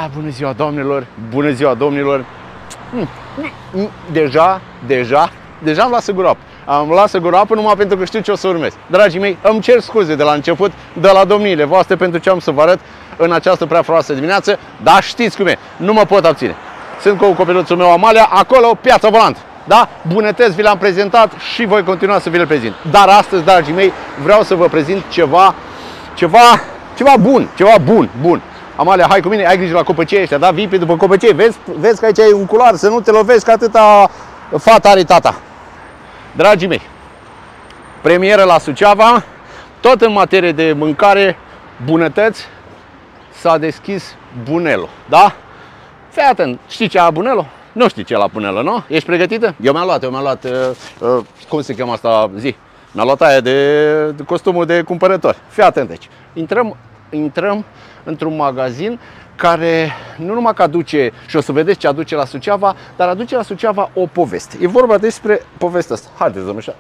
Bună ziua, doamnelor! Bună ziua, domnilor! Deja am luat groapă. Am luat groapă numai pentru că știu ce o să urmez. Dragii mei, îmi cer scuze de la început, de la domniile voastre, pentru ce am să vă arăt în această prea frumoasă dimineață, dar știți cum e, nu mă pot abține. Sunt cu copiluțul meu Amalia, acolo, Piața Volantă. Da? Bunătăți vi le-am prezentat și voi continua să vi le prezint. Dar astăzi, dragii mei, vreau să vă prezint ceva bun. Amalia, hai cu mine, ai grijă la copăcei ăștia, da? Vii pe după copăcei, vezi că aici e un culoar, să nu te lovești, că atâta fată are tata. Dragii mei, premieră la Suceava, tot în materie de mâncare, bunătăți, s-a deschis Bunelo, da? Fii atent, știi ce e Bunelo? Nu știi ce e la Bunelo, nu? Ești pregătită? Eu mi-am luat, cum se cheamă asta, zi? Mi-am luat aia de costumul de cumpărător. Fii atent aici. Intrăm într-un magazin care nu numai că aduce, și o să vedeți ce aduce la Suceava, dar aduce la Suceava o poveste. E vorba despre povestea asta. Haideți, domnișoară.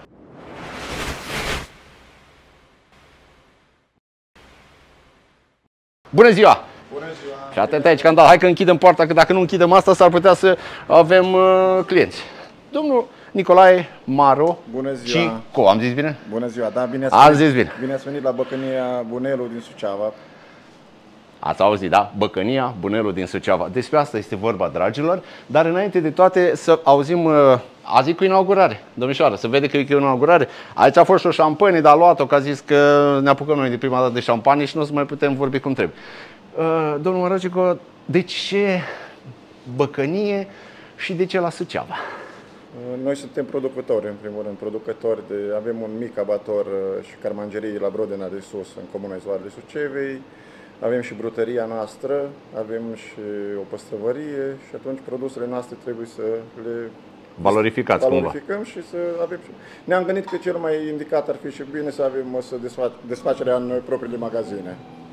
Bună ziua! Bună ziua! Și atent aici, Candal, hai că închidem poarta, că dacă nu închidem asta, s-ar putea să avem clienți. Domnul Nicolae Maro. Bună ziua! Cico, am zis bine? Bună ziua, da, bine ați zis bine. Bine ați venit la Băcănia Bunelo din Suceava. Ați auzit, da? Băcănia Bunelo din Suceava. Despre asta este vorba, dragilor. Dar înainte de toate să auzim, azi cu inaugurare, domnișoară, să vede că e o inaugurare. Aici a fost și o șampanie, dar a luat-o, că a zis că ne apucăm noi de prima dată de șampanie și nu o să mai putem vorbi cum trebuie. Domnul Mărăcico, de ce Băcănie și de ce la Suceava? Noi suntem producători, în primul rând, avem un mic abator și carmangerie la Brodena de Sus, în Comuna Izoarele Sucevei. Avem și brutăria noastră, avem și o păstrăvărie și atunci produsele noastre trebuie să le valorificăm și să avem. Ne-am gândit că cel mai indicat ar fi și bine să avem desfacerea în propriile magazine.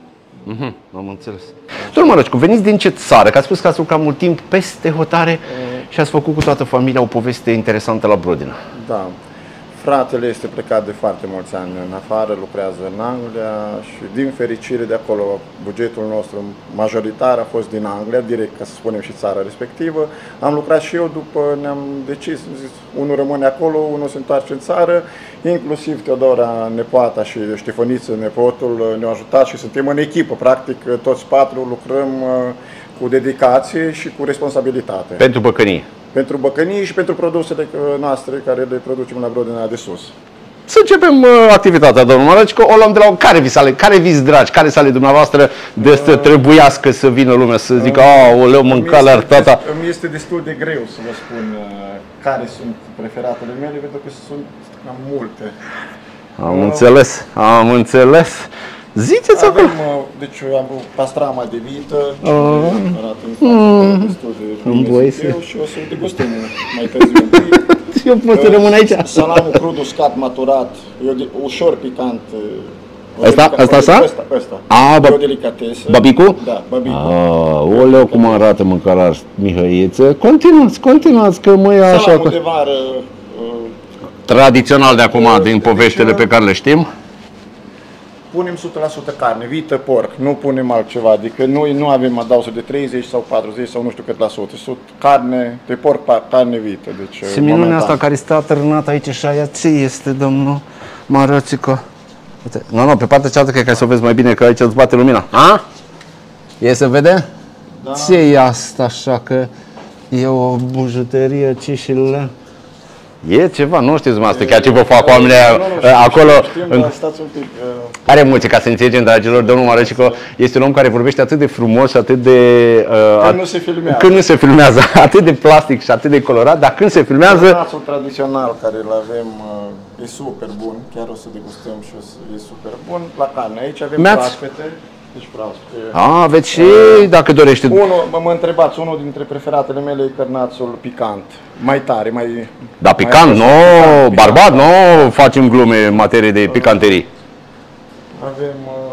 Am înțeles. Domnul Mărăcicu, veniți din ce țară? Că ați spus că ați lucrat mult timp peste hotare și ați făcut cu toată familia o poveste interesantă la Brodina. Da. Fratele este plecat de foarte mulți ani în afară, lucrează în Anglia și din fericire de acolo bugetul nostru majoritar a fost din Anglia, direct ca să spunem și țara respectivă. Am lucrat și eu după, ne-am decis, unul rămâne acolo, unul se întoarce în țară, inclusiv Teodora, nepoata și Ștefăniță, nepotul, ne-au ajutat și suntem în echipă, practic toți patru lucrăm cu dedicație și cu responsabilitate. Pentru Băcănie. Pentru Băcănie și pentru produsele noastre care le producem la Brodena de Sus. Să începem activitatea, domnul Mărăcico. O luăm de la care vis dragi, care sale dumneavoastră de să trebuiască să vină lumea să zică aoleu, mânca la tata. Îmi este destul de greu să vă spun care sunt preferatele mele, pentru că sunt cam multe. Am înțeles. Ziceți acolo. Deci am pastrama de vită, arată în destul de bine și o să degustăm mai târziu un pic. Eu pot să rămân aici. Salamul crud uscat, maturat, ușor picant. Asta? Ăsta. E o delicatesă. Babicu? Da, babicu. Oleu, cum arată mâncarea mihăiță. Continuați, că mă ia așa. Salamul de vară. Tradițional de acum, din poveștile pe care le știm. Punem 100% carne, vită, porc, nu punem altceva, adică noi nu avem adausuri de 30 sau 40 sau nu știu cât la sută, carne de porc, carne vită. Deci, și minunea asta care stă atârnat aici și aia, ce este, domnul Mărăcico? Nu, pe partea cealaltă cred că ai să o vezi mai bine, că aici îți bate lumina. E să vede? Da. Ce e asta așa, că e o bujuterie, ce și le... E ceva, nu știți asta, chiar ce vă fac oamenii acolo. Stați un pic. Are emoție, ca să înțelegem, dragilor, domnul Mărăcico este un om care vorbește atât de frumos și atât de... Când nu se filmează, atât de plastic și atât de colorat, dar când se filmează... Națul tradițional care îl avem e super bun, chiar o să degustăm și e super bun. La carne, aici avem proaspete. Deci proaspete. Aveți și, dacă dorește... Mă întrebați, unul dintre preferatele mele e cărnațul picant. Mai tare, mai... Da, picant, nu, barbat, nu facem glume în materie de picanterii. Avem...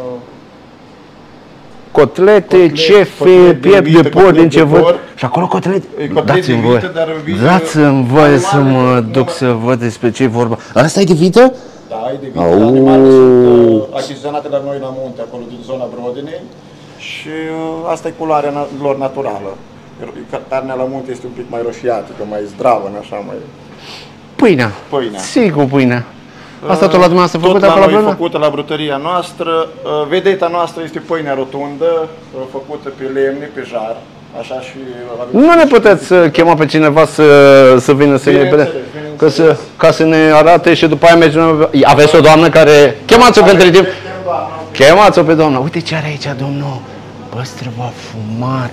cotlete, cefe, piept de porc, din ce văd. Și acolo cotlete. Dați-mi voie să mă duc să văd despre ce e vorba. Asta e de vită? Da, e de vită. Animalele sunt achiziționate la noi la munte, acolo din zona Brodenei. Și asta e culoarea lor naturală. Carnea la munte este un pic mai roșiatică, mai zdravă, așa, mai... Pâinea. Pâinea. Sigur, pâinea. Asta tot la dumneavoastră tot făcută la acolo la noi Brână? făcută la brutăria noastră. Vedeta noastră este pâinea rotundă, făcută pe lemne, pe jar. Așa și... Nu ne puteți chema pe cineva să vină să ne... Ca să ne arate și după aia mergem... Aveți o doamnă care... Chemați-o între timp. Chemați-o pe doamna. Uite ce are aici, domnul. Păstrăv afumat.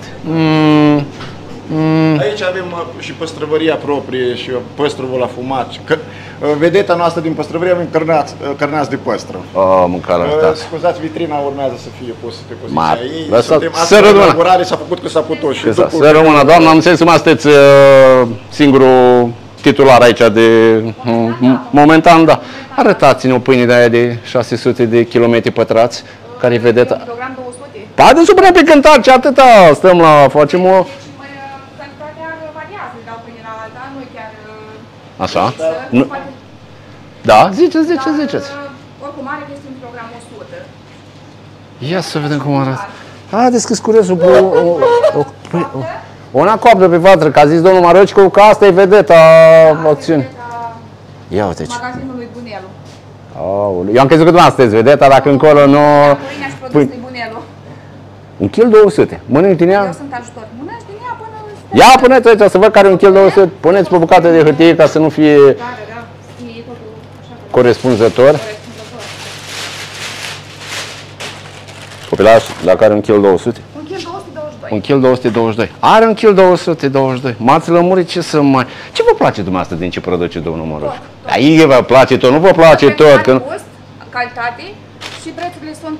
Aici avem și păstrăvăria proprie și păstrăvul afumat. Vedeta noastră din păstrăvărie avem cărnați de păstră. Mâncarea asta. Scuzați, vitrina urmează să fie pusă pe poziția ei. Lăsați, Suntem astfel în elaborare, s-a făcut că s-a putut. Să rămână, doamna, am înțeles că mai sunteți singurul titular aici de momentan, da. Arătați-ne o pâine de aia de 600 de kilometri pătrați, care-i vedeta. Program 200. Haideți să punem pe cântar, ce atâta stăm la, facem o... Cantitatea variază de la o pâine la alta, nu chiar... Așa? Nu. Da, ziceți. Oricum are că este un program 100. Ia să vedem cum arată. Haideți că-s curios una coaptă pe vatră, că a zis domnul Marocicu că asta e vedeta acțiunii. Ia uite ce. Magazinul lui Bunelu. Aoleu. Eu am crezut că dumneavoastră sunteți vedeta, dacă încolo nu... Pâinea și produsul lui Bunelu. 1,2 kg. Mănânc din ea? Eu sunt ajutor. Mănânci din ea până... Ia puneți aici să văd care e 1,2 kg. Puneți pe bucată de hârtie ca să nu fie Da. E totul așa. corespunzător. Copilaș, dacă are 1,2 kg. 1,222 kg. 1,222 kg. Are 1,222 kg. M-ați lămurit ce să mai... Ce vă place dumneavoastră din ce produce domnul Mărocicu? Aici vă place tot, nu vă place tot. Că... Gust, calitate și prețurile sunt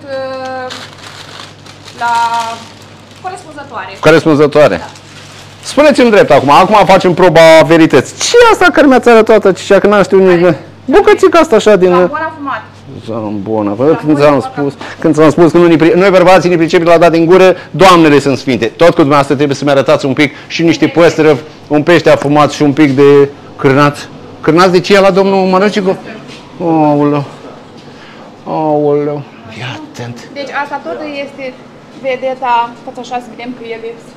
la corespunzătoare. Corespunzătoare. Da. Spuneți-mi drept acum, facem proba verității. Ce e asta care mi-ați arătat aici, că n-am știut nici... Bucățica asta așa din... Zambon afumat. Zambona, când ți-am spus că noi bărbații ne pricepem la dat din gură, doamnele sunt sfinte. Tot cu dumneavoastră trebuie să-mi arătați un pic și niște păstrăvi, un pește afumat și un pic de cârnați. Cârnați de ce e la domnul Marocicu? Aoleu. Aoleu. Fii atent. Deci asta tot este vedeta, stați așa să vedem că el este.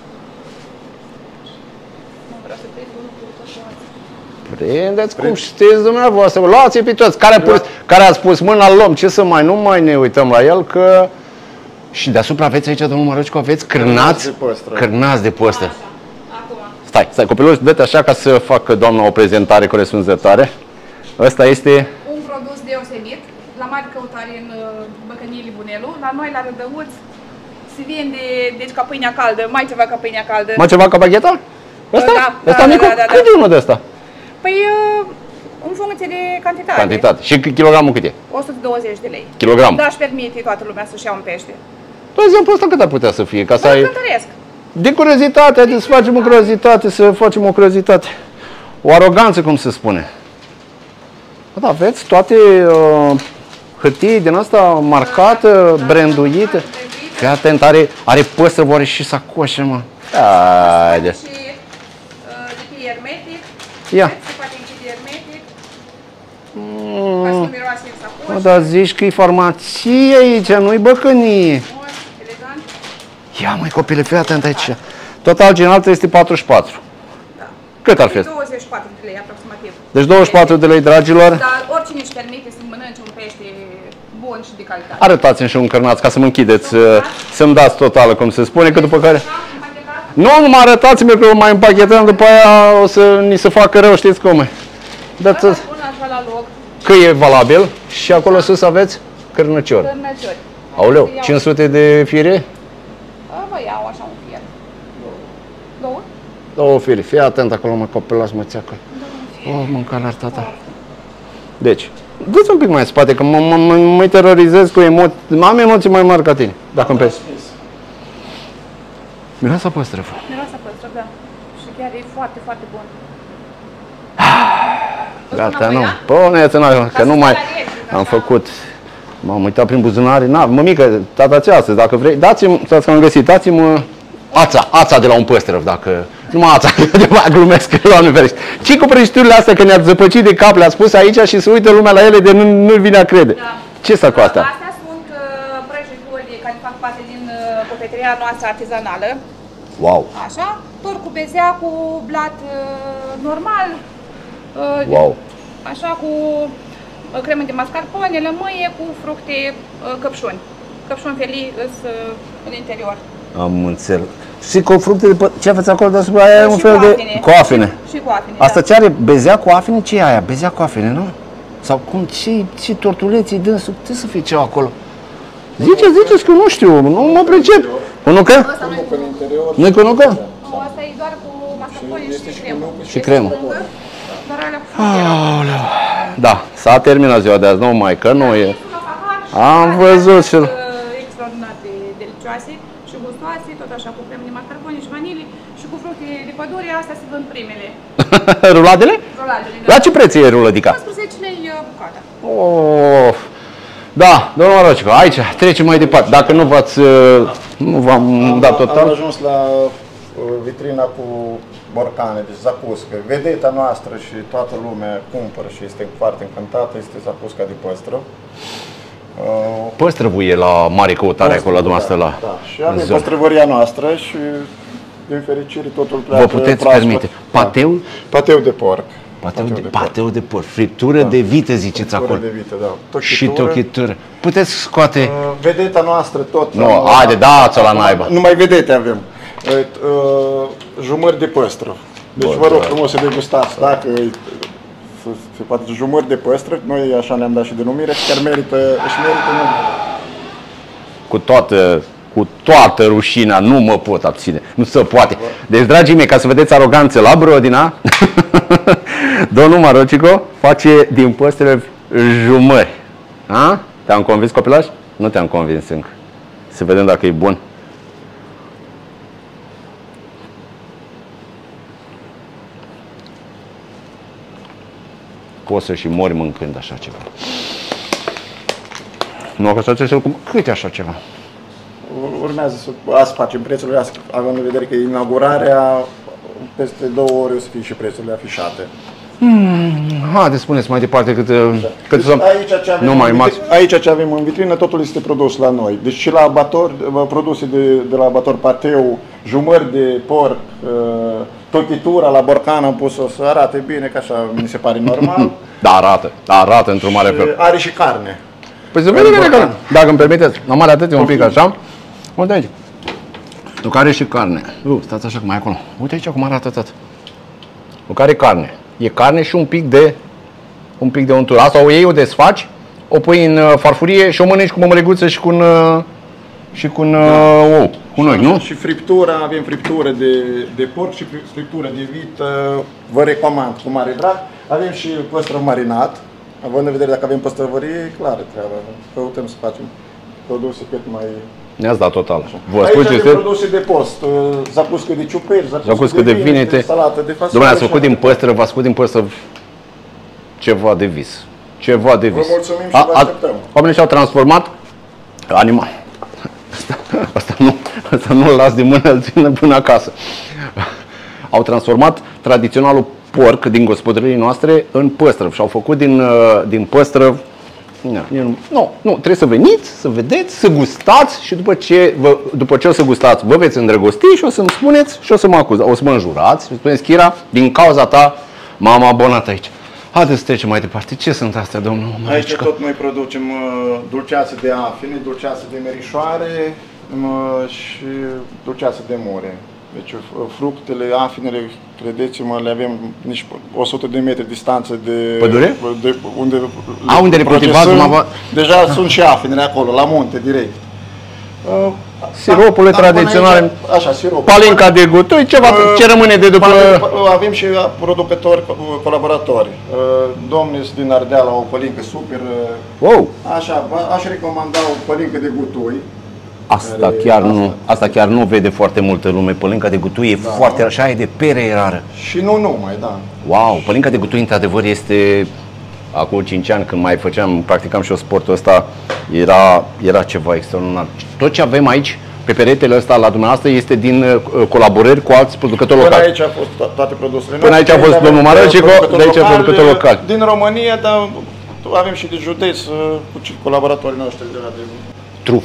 Nu vreau să trec unul cu tot. Prindeți cum știți dumneavoastră, luați-i pe toți. Care a spus mâna luăm, ce să mai, nu mai ne uităm la el, că... Și deasupra aveți aici, domnul Marocicu, aveți cârnați de păstră. Acum. Stai, copilul, dă-te așa ca să facă doamna o prezentare corespunzătoare. Ăsta este... Un produs deosebit, la mare căutare în băcăniile Bunelu, la noi la Rădăuț se vinde, deci ca pâinea caldă, mai ceva ca pâinea caldă. Mai ceva ca bagheta? Ăsta? Da, ăsta micu? Cât e unul de ăsta? Păi, în funcție de cantitate. Cantitate. Și kilogramul cât e? 120 de lei. Kilogram. Da, și permite toată lumea să-și ia un pește. De exemplu, ăsta cât ar putea să fie? Ca să ai... Cântăresc. De curiozitate, haideți să facem o curiozitate, o aroganță, cum se spune. Da, aveți toate hârtii din asta marcată, branduită. Fii atent, are păstră, oare și sacoșe, mă. Haide. Și de hermetic. Ia. Se poate închide hermetic. Ca să nu miroase în sacoș. Dar zici că e farmacie aici, nu-i băcănie. Elegant. Ia, măi, copile, fii atent aici. Total general 344. Da. Cât ar fi? 24 de lei aproximativ. Deci 24 de lei, dragilor. Dar oricine își permite să mănânce un pește bun și de calitate. Arătați-mi și un cărnaț ca să mă închideți, să-mi dați totală, cum se spune, că după care... Nu mă arătați-mi că o mai împachetăm, după aia o să ni se facă rău, știți cum e. Dați-ți așa la loc. Că e valabil și acolo sus aveți cârnăciori. Cârnăciori. Aoleu, 500 de fire? Vă iau așa un fier. Două? Două fire. Fii atent acolo, mă, copilaș, mă țeacă. Oh, mâncarea tata. Deci, du-ți un pic mai în spate, că mă terorizez cu emoții. Am emoții mai mari ca tine, dacă îmi pesi. Miroasa păstrăvă. Miroasa păstrăvă, da. Și chiar e foarte, foarte bun. Gata, nu. Puneți-n, că nu mai am făcut. M-am uitat prin buzunare. Na, mămică, tata ți astăzi, dacă vrei, dați-mi, stați că am găsit, dați-mi ața de la un păstrăv, dacă... Numai ața, de mai glumesc, Doamne ferește. Ce cu prăjiturile astea, că ne-ați zăpăcit de cap, le-ați pus aici și se uită lumea la ele de nu-l vine a crede. Da. Ce s-a cu astea? Astea sunt prăjituri care fac scoase din cofetăria noastră artizanală. Wow! Așa, tort cu bezea, cu blat normal. Wow! Așa, cu cremă de mascarpone, lămâie, cu fructe, căpșuni. Căpșuni felii în interior. Am înțeles. Și cu fructe de ce aveți acolo deasupra aia e un fel de coafine. Și coafine. Asta ce are? Bezea cu afine? Ce e aia? Bezea cu afine, nu? Sau cum? Ce tortuleții dânsul? Trebuie să fie ceva acolo. Ziceți că nu știu, nu mă pricep. Cunucă? Nu-i cunucă? Nu, asta e doar cu mascarpone și cremă. Și cremă. Dar alea cu fructe. Da, s-a terminat ziua de azi, nu mai că nu e. Am văzut și... Extraordinar de delicioase și gustoase, tot așa cu cremă de mascarpone și vanilii și cu fructe de pădure, astea se vând primele. Ruladele? Ruladele, da. La ce preț e ruladica? 11 lei bucata. Oh. Da, domnul Marocico, aici trecem mai departe. Dacă nu v-am dat total. Am ajuns la vitrina cu borcane, deci zacuscă. Vedeta noastră și toată lumea cumpără și este foarte încântată, este zacusca de păstrăv. Păstrăvul e la mare căutare acolo la dumneavoastră la da. Și avem păstrăvăria noastră și din fericire totul pleacă. Vă puteți permite. Pateul? Pateu de porc. Pateu de porc. Friptură de vită, ziceți acolo. De vită, da. Tochitură. Și tochitură. Puteți scoate... Vedeta noastră tot. Nu, haide, dați-o la naiba. Numai vedete avem. Jumări de păstrăv. Deci vă rog frumos să degustați. Dacă se poate jumări de păstrăv, noi așa ne-am dat și denumire și chiar își merită numele. Cu toată rușinea, nu mă pot abține. Nu se poate. Deci, dragii mei, ca să vedeți aroganță la Brodina, domnul Marocico face din păstrăvi jumări. A? Te-am convins, copilaș? Nu te-am convins încă. Să vedem dacă e bun. Poți să și mori mâncând așa ceva. Nu, că așa ceva, cât e așa ceva? Urmează să facem prețurile astea, având în vedere că inaugurarea peste 2 ore o să fie și prețurile afișate. Haideți, spuneți mai departe cât deci aici ce avem în vitrină, totul este produs la noi. Deci și la abator, produse de la abator pateu, jumări de porc, tochitura la borcan am pus-o să arate bine, că așa mi se pare normal. Da, arată într-un mare fel. Are și carne. Păi să vedem bine, dacă îmi permiteți, am mare atât, un pic așa. Uite aici. Tu care și carne. Stați așa cum mai acolo. Uite aici cum arată tot. Tu care carne. E carne și un pic de untură. Asta o iei, o desfaci, o pui în farfurie și o mănânci cu mămăliguță și cu un ou. Cu noi, nu? Și friptura, avem friptură de porc și friptură de vită. Vă recomand cu mare drag. Avem și păstrăv marinat. Având în vedere dacă avem păstrăvărie, clară treaba. Căutăm să facem produse cât mai... Ne-ați dat total. Aici avem produse de post, zacuscă de ciuperci, zacuscă de vinete, salată de fasole. Dom'le, ați făcut din păstrăv, v-ați făcut din păstrăv ceva de vis. Ceva de vis. Vă mulțumim și vă așteptăm. Oamenii și-au transformat animal. Asta nu-l las din mână, îl țin până acasă. Au transformat tradiționalul porc din gospodăriile noastre în păstrăv și au făcut din păstrăv. Nu, trebuie să veniți, să vedeți, să gustați și după ce o să gustați, vă veți îndrăgosti și o să-mi spuneți și o să mă acuzați. O să mă înjurați și spuneți, Chira, din cauza ta m-am abonat aici. Haideți să trecem mai departe. Ce sunt astea, domnul Marocico? Aici tot noi producem dulceață de afine, dulceață de merișoare și dulceață de mure. Deci fructele, afinele, credeți-mă, le avem nici 100 de metri distanță de... Pădure? Unde le cultivați? Deja sunt și afinele acolo, la munte, direct. Siropurile tradiționale, așa, sirop. palinca de gutui, ceva ce rămâne de după... Avem și producători, colaboratori. Domnii din Ardeal au o pălincă super. Wow! Așa, aș recomanda o pălincă de gutui. Asta chiar nu vede foarte multă lume. Pălinca de gutui e foarte așa, e de pere e rară. Și nu numai, da. Wow, pălinca de gutui într-adevăr este... Acum 5 ani când mai practicam și eu sportul ăsta, era ceva extraordinar. Tot ce avem aici, pe peretele ăsta la dumneavoastră, este din colaborări cu alți producători locali. Până aici a fost toate produsele noastre. Până aici a fost domnul Marocico, de aici producători locali. Din România, dar avem și de județ cu colaboratorii noștri de la Trufe?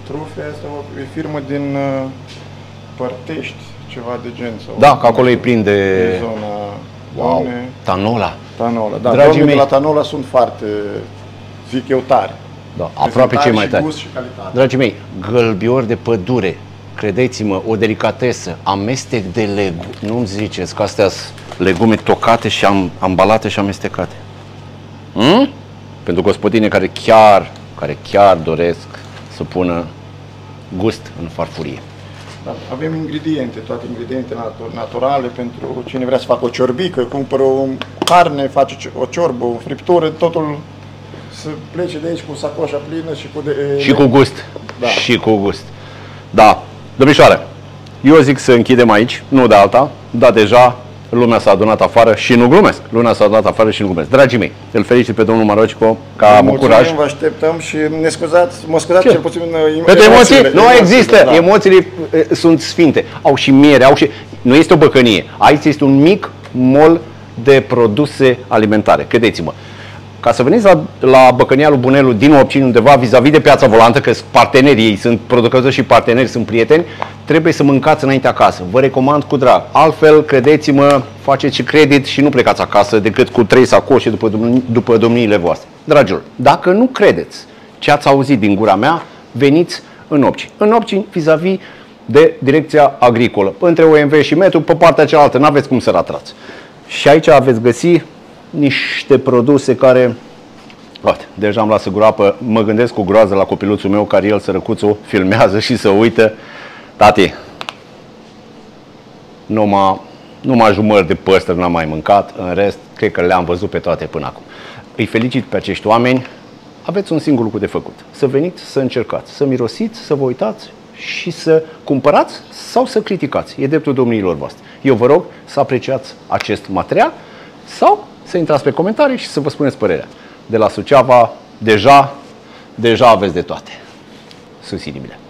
Trufe, asta e firmă din Părtești, ceva de gen. Sau Da, că acolo e plin de... zona Wow, Doamne, Tanola. Tanola. Da, Dragii domnii de mei, la Tanola sunt foarte, zic eu, tari. da, aproape cei mai și tari. gust și calitate. Dragii mei, gălbiori de pădure, credeți-mă, o delicatesă, amestec de legume. Nu-mi ziceți că astea sunt legume tocate și ambalate și amestecate. Pentru gospodine care chiar doresc să pună gust în farfurie. Da, avem ingrediente, toate ingrediente naturale pentru cine vrea să facă o ciorbică, cumpără o carne, face o ciorbă, o friptură, totul să plece de aici cu sacoșa plină și cu... Și cu gust. Da. Și cu gust. Da. Domnișoare, eu zic să închidem aici, nu de alta, dar deja lumea s-a adunat afară și nu glumesc. Lumea s-a adunat afară și nu glumesc. Dragii mei, îl felicit pe domnul Marocico că a avut curaj. Vă așteptăm și ne scuzați, mă scuzați cel puțin Pentru emoții? Nu există. Da. Emoțiile sunt sfinte. Au și miere, au și... Nu este o băcănie. Aici este un mic mol de produse alimentare. Credeți-mă. Ca să veniți la băcănia lui Bunelu din Opcini, undeva vis-a-vis de Piața Volantă, că sunt partenerii ei, sunt producători și parteneri, sunt prieteni, trebuie să mâncați înainte acasă. Vă recomand cu drag. Altfel, credeți-mă, faceți și credit și nu plecați acasă decât cu 3 sacoșe după domniile voastre. Dragilor, dacă nu credeți ce ați auzit din gura mea, veniți în Opcini. În Opcini, vis-a-vis de Direcția Agricolă, între OMV și Metru, pe partea cealaltă, n-aveți cum să ratrați. Și aici aveți găsi niște produse care, uite, deja am lasă groapă, mă gândesc cu groază la copiluțul meu care el, sărăcuțul, filmează și se uită. Tati, numai jumări de păstră n-am mai mâncat, în rest, cred că le-am văzut pe toate până acum. Îi felicit pe acești oameni, aveți un singur lucru de făcut, să veniți, să încercați, să mirosiți, să vă uitați și să cumpărați sau să criticați. E dreptul domniilor voastre. Eu vă rog să apreciați acest material sau să intrați pe comentarii și să vă spuneți părerea. De la Suceava, deja aveți de toate. Sus inimile!